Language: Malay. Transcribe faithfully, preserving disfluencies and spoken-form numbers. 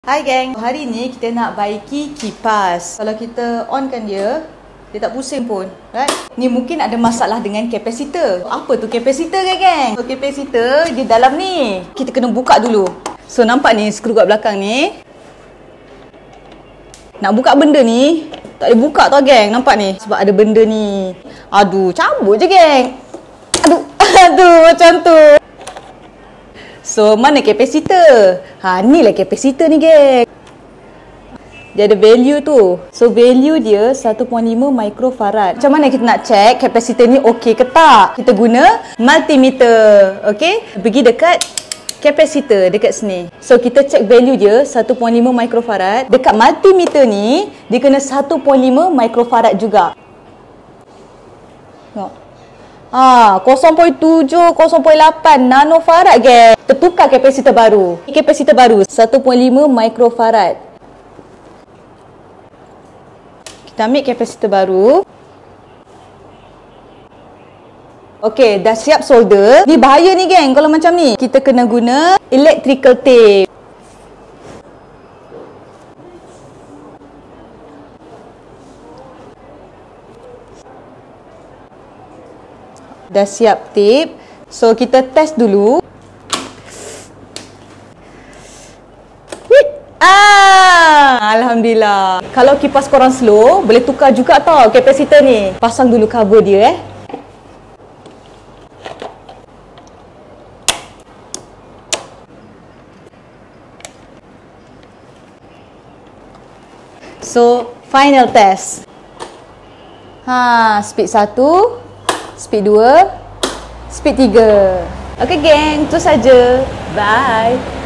Hai geng, hari ni kita nak baiki kipas. Kalau kita onkan dia, dia tak pusing pun, right? Ni mungkin ada masalah dengan kapasitor. Apa tu kapasitor ke geng? So, kapasitor di dalam ni. Kita kena buka dulu. So nampak ni skru kat belakang ni. Nak buka benda ni, tak boleh buka tau geng. Nampak ni? Sebab ada benda ni. Aduh, cabut je geng. Aduh, aduh macam tu. So, mana kapasitor? Ha, ni lah kapasitor ni, geng. Dia ada value tu. So, value dia satu perpuluhan lima microfarad. Macam mana kita nak check kapasitor ni okey ke tak? Kita guna multimeter. Okey? Pergi dekat kapasitor dekat sini. So, kita check value dia satu perpuluhan lima microfarad. Dekat multimeter ni, dia kena satu perpuluhan lima microfarad juga. Tengok. Ah, kosong perpuluhan tujuh, kosong perpuluhan lapan nanofarad, geng. Tertukar kapasitor baru. Kapasitor baru satu perpuluhan lima microfarad. Kita ambil kapasitor baru. Okey, dah siap solder. Ni bahaya ni, geng, kalau macam ni. Kita kena guna electrical tape. Dah siap tip. So, kita test dulu. Wih! Ah! Alhamdulillah. Kalau kipas korang slow, boleh tukar juga tau kapasitor ni. Pasang dulu cover dia eh. So, final test. Ha, speed satu. Speed dua, speed tiga. Okay geng, itu saja. Bye.